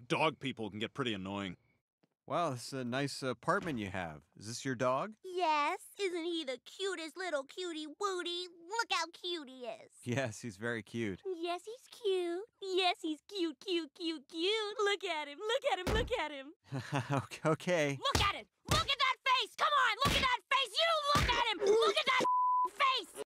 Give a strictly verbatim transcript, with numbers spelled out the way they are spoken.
dog people can get pretty annoying. Wow, this is a nice apartment you have. Is this your dog? Yes, isn't he the cutest little cutie wootie? Look how cute he is. Yes, he's very cute. Yes, he's cute. Yes, he's cute, cute, cute, cute. Look at him, look at him, look at him. Okay. Look at him! Look at